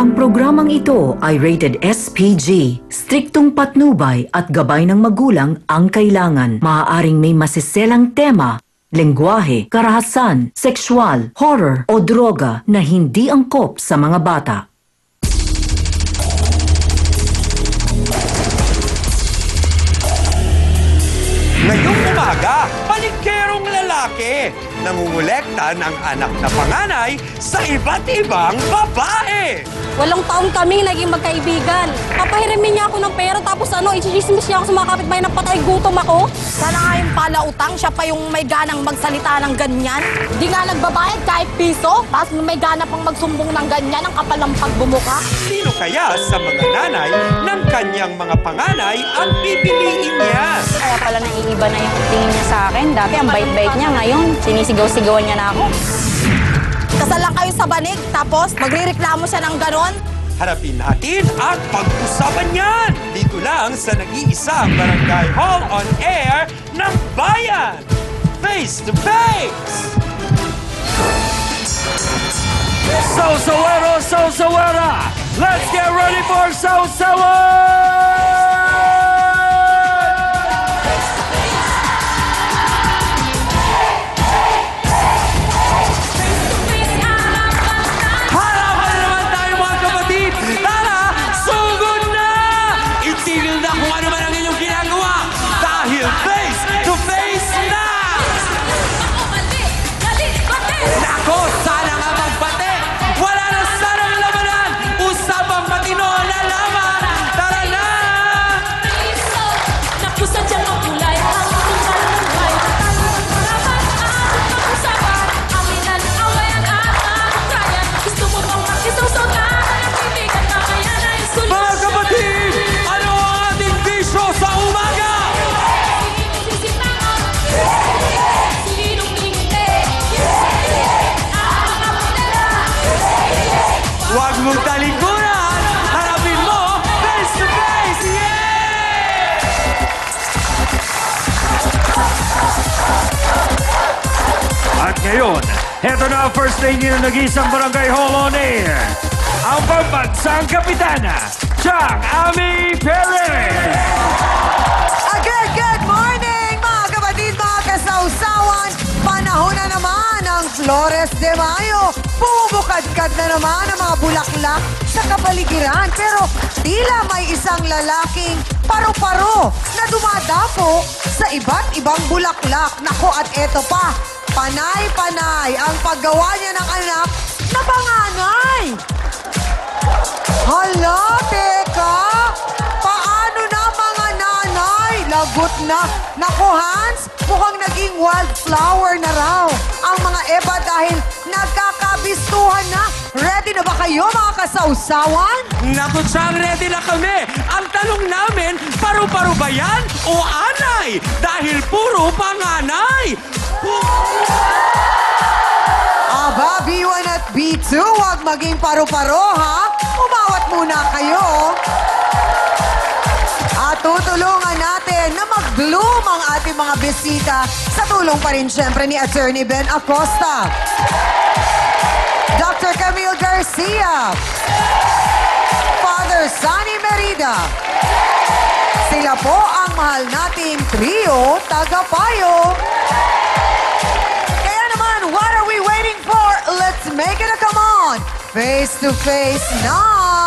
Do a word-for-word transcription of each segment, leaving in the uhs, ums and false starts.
Ang programang ito ay rated S P G. Striktong patnubay at gabay ng magulang ang kailangan. Maaaring may masiselang tema, lengguwahe, karahasan, sexual, horror o droga na hindi angkop sa mga bata. Ngayong umaga, paligkerong lalaki nangungulekta ng anak na panganay sa iba't ibang babae. Walong taon kami naging magkaibigan. Papahirimin niya ako ng pera tapos ano, i-chismis niya ako sa mga kapitbahay ng patay gutom ako. Sana nga yung palautang, siya pa yung may ganang magsalita ng ganyan. Di nga nagbabayad kahit piso, tapos may gana pang magsumbong ng ganyan, ang kapal ng pagbumuka. Sino kaya sa mga nanay ng kanyang mga panganay ang pipiliin niya? Kaya pala naiiba na yung tingin niya sa akin. Dati ang bait-bait niya, ngayon sinisigaw-sigawan niya na ako. Kasal lang kayo sa banig, tapos magrireklamo siya ng ganon. Harapin natin at pag-usapan yan dito lang sa nag-iisang Barangay Hall on Air ng Bayan. Face to face! Sausawero, Sausawera! Let's get ready for Sausawa! Ngayon, heto na ang first lady ng nag-iisang Barangay Hall on Air. Ang pambansang kapitana, Chang Ami Perez! Again, good morning mga kapatid, mga kasawsawan. Panahon na naman ang Flores de Mayo. Bumubukad-kad na naman ang mga bulaklak sa kapaligiran. Pero tila may isang lalaking paro-paro na dumadapo sa iba't ibang bulaklak. Nako, at eto pa. Panay-panay ang paggawa niya ng anak na panganay. Hala, teka! Paano na mga nanay? Lagot na. Naku, Hans, mukhang naging wildflower na raw ang mga eba dahil nagkakabistuhan na. Ready na ba kayo, mga kasawsawan? Naku, Chang, ready na kami. Ang tanong namin, paru-paro ba yan o anay? Dahil puro panganay. Aba, B one at B two, huwag maging paro-paro, ha? Umawat muna kayo. At tutulungan natin na mag-bloom ang ating mga bisita sa tulong pa rin siyempre ni Attorney Ben Acosta, Doctor Camille Garcia, Father Sunny Merida. Sila po ang mahal nating trio tagapayo. Kaya naman, what are we waiting for? Let's make it a come on! Face to face na!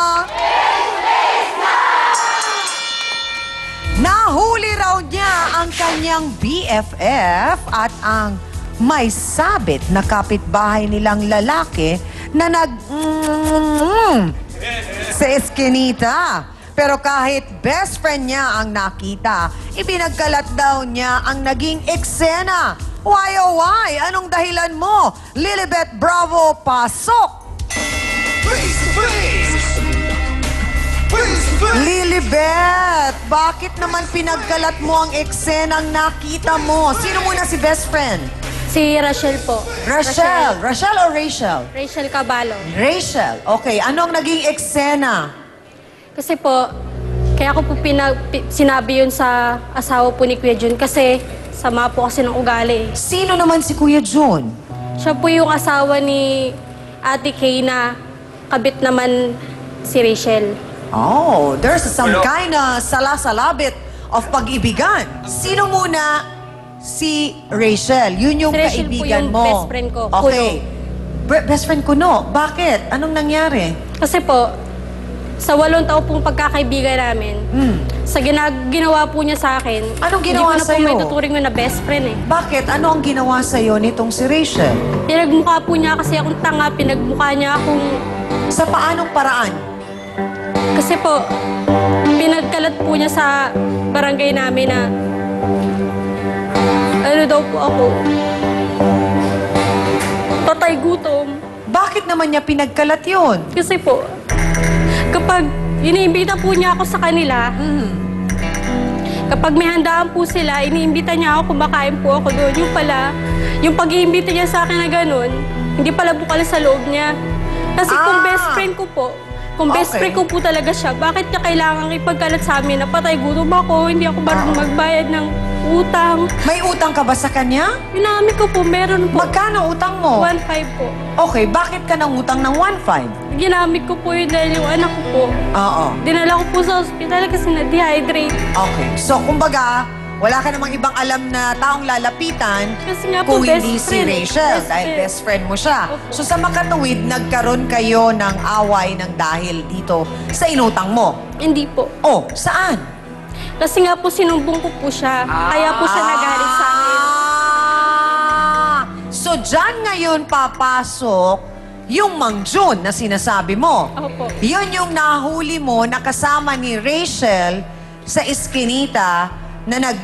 Nahuli raw niya ang kanyang B F F at ang may sabit na kapitbahay nilang lalaki na nag... Mm, sa eskinita. Pero kahit best friend niya ang nakita, ipinagkalat daw niya ang naging eksena. Why oh why? Anong dahilan mo? Lilibet Bravo, pasok! Face to face! Face to face! Lilibet, bakit naman pinagkalat mo ang eksenang nakita mo? Sino muna si best friend? Si Rachel po. Rachel. Rachel o Rachel? Rachel Caballo. Rachel. Okay, ano ang naging eksena? Kasi po, kaya ko po pinag, pi, sinabi yun sa asawa po ni Kuya Jun kasi sama po kasi ng ugali. Sino naman si Kuya Jun? Siya po yung asawa ni Ate Kay na kabit naman si Rachel. Oh, there's some Pero- kind of salah-salabit of pag-ibigan. Sino muna? Si Rachel. Yun yung Si Rachel po kaibigan yung mo. best friend ko, Okay. Be- best friend Kuno. Bakit? Anong nangyari? Kasi po, sa walong taon pong pagkakaibigan namin, Hmm. sa ginag ginawa po niya sa akin, Anong ginawa hindi ko na sa'yo? po may tuturing mo na best friend eh. Bakit? Ano ang ginawa sa'yo nitong si Rachel? Pinagmukha po niya kasi akong tanga, pinagmukha niya akong... Sa paanong paraan? Kasi po, pinagkalat po niya sa barangay namin na ano daw po ako, patay gutom. Bakit naman niya pinagkalat yun? Kasi po, kapag iniimbita po niya ako sa kanila, kapag may handaan po sila, iniimbita niya ako, kumakain po ako doon. Yung pala, yung pag-iimbita niya sa akin na ganun, hindi pala bukal sa loob niya. Kasi kung Ah! best friend ko po, kung best Okay. friend ko po talaga siya, bakit niya kailangan ipagkalat sa amin na patay gutom ako, hindi ako marunong Ah. magbayad ng utang. May utang ka ba sa kanya? Inamin ko po, meron po. Magkano utang mo? one five po. Okay, bakit ka nang utang ng one five? Ginamit ko po yun dahil yung anak ko po, Oo. dinala ko po sa ospital kasi na-dehydrate. Okay. So, kumbaga, wala ka namang ibang alam na taong lalapitan Kasi nga po, kung best hindi si friend. Rachel, Best dahil friend. best friend mo siya. Opo. So, sa makatuwid, nagkaroon kayo ng away ng dahil dito sa inutang mo. Hindi po. Oh, saan? Kasi nga po sinumbong ko po siya. Kaya po siya nagalit sa akin. Ah! So, dyan ngayon papasok yung Mang Jun na sinasabi mo. Opo. Yun yung nahuli mo na kasama ni Rachel sa Eskinita na nag...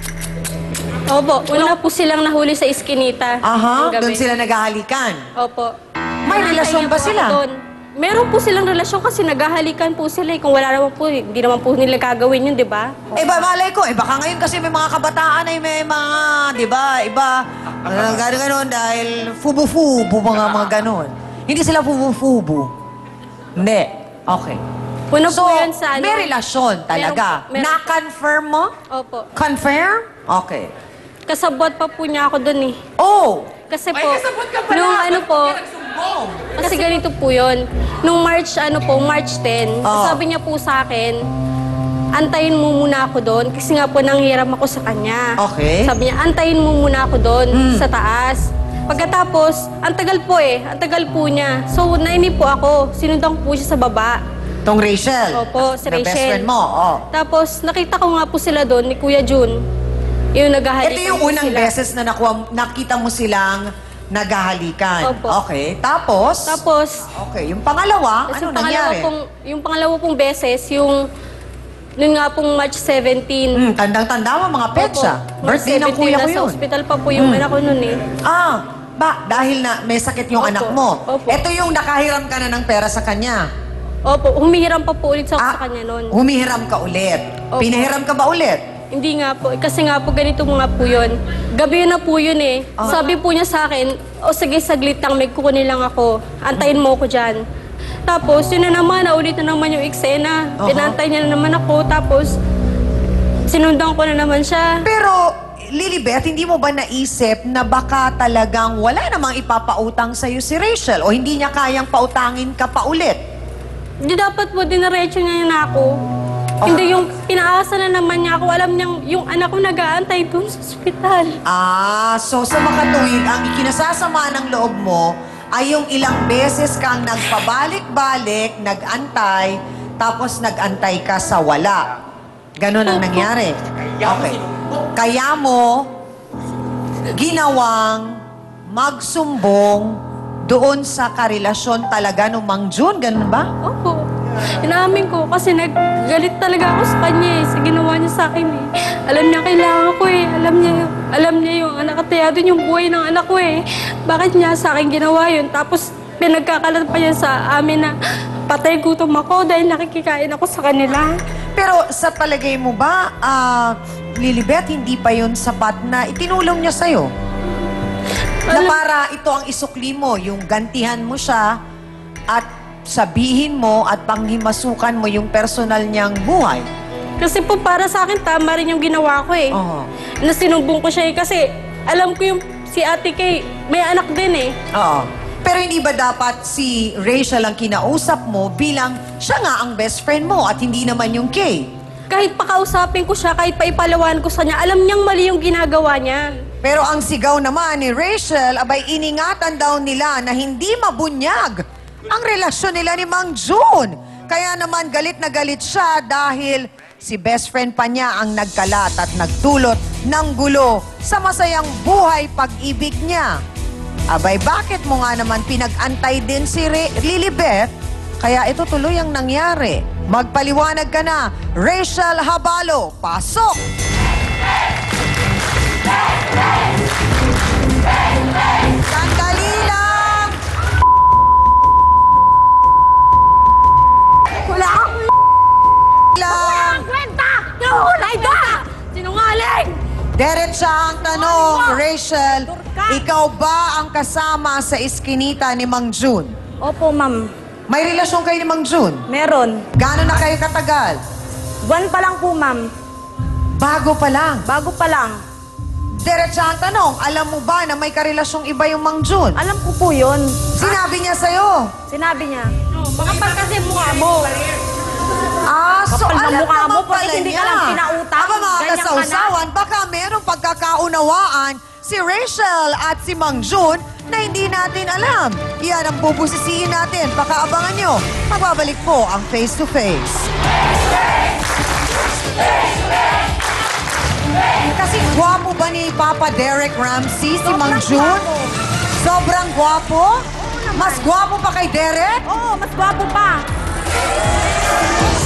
Opo. Una po silang nahuli sa Iskinita. Aha, ng gabi. doon sila naghahalikan. Opo. May Nakatay relasyon niya ba po sila? ako doon. Meron po silang relasyon kasi naghahalikan po sila. eh. Kung wala naman po, hindi naman po nila gagawin yun, di ba? Eh, ba, malay ko, eh, baka ngayon kasi may mga kabataan ay may mga, di ba, iba, uh, gano'n-gano'n dahil fubu-fubu, mga mga gano'n. Hindi sila fubu-fubu. Hindi. Okay. Una So, po yan sa ano. may relasyon talaga. Meron po, meron po. Na-confirm mo? Opo. Confirm? Okay. Kasabot pa po niya ako doon eh. Oh! Kasi Ay, po, kasabot ka pala. nung ano Ba't po, ka nagsumbong? kasi ganito po yun. Nung March, ano po, March tenth, Oo. sabi niya po sa akin, antayin mo muna ako doon kasi nga po nanghiram ako sa kanya. Okay. Sabi niya, antayin mo muna ako doon Mm. sa taas. Pagkatapos, ang tagal po eh, ang tagal po niya. So, nainip po ako, sinundan ko po siya sa baba. Tong Rachel. Opo, si na best Rachel. friend mo. Oh. Tapos, nakita ko nga po sila doon ni Kuya Jun. Yung naghahalikan Ito yung po unang sila. beses na nakuha, nakita mo silang naghahalikan. Opo. Okay. Tapos? Tapos, Okay. Yung pangalawa, Tapos ano yung pangalawa nangyari? Pong, yung pangalawa pong beses, yung noon nga pong March seventeenth. Hmm, tandang-tanda mo, mga petsa. Opo, Birthday ng March kuya ko seventeenth, nasa yun. hospital pa po yung Hmm. anak ko noon eh. Ah, ba, dahil na may sakit yung Opo. anak mo. Opo. Ito yung nakahiram ka na ng pera sa kanya. Opo, humihiram pa po ulit sa, Ah, sa kanya noon. humihiram ka ulit. Opo. Pinahiram ka ba ulit? Hindi nga po, kasi nga po ganito mga po yun. Gabi na po yun eh. Ah. Sabi po niya sa akin, o sige saglit lang, may kukunin lang ako. Antayin mo ko dyan. Tapos, yun na naman, naulit na naman yung eksena. Aha. Pinantay niya na naman ako, tapos sinundan ko na naman siya. Pero, Lilibet, hindi mo ba naisip na baka talagang wala namang ipapautang sa'yo si Rachel o hindi niya kayang pautangin ka pa ulit? Hindi dapat po, dinaretso niya na ako. Hindi yung pinaasa na naman niya ako. Alam niyang yung anak ko nag-aantay doon sa ospital. Ah, so sa makatuwid, ang ikinasasama ng loob mo ay yung ilang beses kang nagpabalik-balik, nag-antay, tapos nag-antay ka sa wala. Ganon ang nangyari. Okay. Kaya mo ginawang magsumbong doon sa karelasyon talaga ng Mang Jun, ganun ba? Opo. Inamin ko kasi naggalit talaga ako sa kanya eh, sa ginawa niya sa akin eh. Alam niya kailangan ko eh. Alam niya, alam niya yung anak kataya doon yung buhay ng anak ko eh. Bakit niya sa akin ginawa yun? Tapos pinagkakalat pa niya sa amin na patay gutom ako dahil nakikikain ako sa kanila. Pero sa palagay mo ba, ah, Lilibet, hindi pa yun sapat na itinulong niya sa'yo? Na Alam- para ito ang isukli mo, yung gantihan mo siya at sabihin mo at panghimasukan mo yung personal niyang buhay. Kasi po para sa akin tama rin yung ginawa ko eh. Oo. Na sinumbong ko siya eh kasi alam ko yung si Ate Kay may anak din eh. Oo. Pero hindi ba dapat si Rachel ang kinausap mo bilang siya nga ang best friend mo at hindi naman yung Kay? Kahit pakausapin ko siya, kahit paipalawan ko sa niya, alam niyang mali yung ginagawa niya. Pero ang sigaw naman ni Rachel, abay iningatan daw nila na hindi mabunyag ang relasyon nila ni Mang June. Kaya naman galit na galit siya dahil si best friend pa niya ang nagkalat at nagdulot ng gulo sa masayang buhay pag-ibig niya. Abay, bakit mo nga naman pinag-antay din si Re- Lilibet? Kaya ito tuloy ang nangyari. Magpaliwanag ka na, Rachel Habalo. Pasok! Sandali lang! Wala akong lang! kwenta! Nahuhulay ka! Sinungaling! Diretsa ang tanong, Rachel, ikaw ba ang kasama sa iskinita ni Mang June? Opo, ma'am. May relasyon kayo ni Mang June? Meron. Gaano na kayo katagal? Buwan pa lang po, ma'am. Bago pa lang. Bago pa lang. Diretsa ang tanong, alam mo ba na may karelasyong iba yung Mang June? Alam ko po yun. Sinabi niya sa'yo. Sinabi niya. Makapal kasi mukha mo. Ah, so Kapal na alam mukha naman mo, bakit pala hindi niya. ka lang pinautang? Aba mga Ganyan ka na. kasawsawan, baka merong pagkakaunawaan si Rachel at si Mang June na hindi natin alam. Yan ang bubusisiin natin. Pakaabangan nyo. Magbabalik po ang Face to Face. Kasi gwapo ba ni Papa Derek Ramsey si Mang June? Sobrang gwapo? Mas gwapo pa kay Derek? Oo, mas gwapo pa.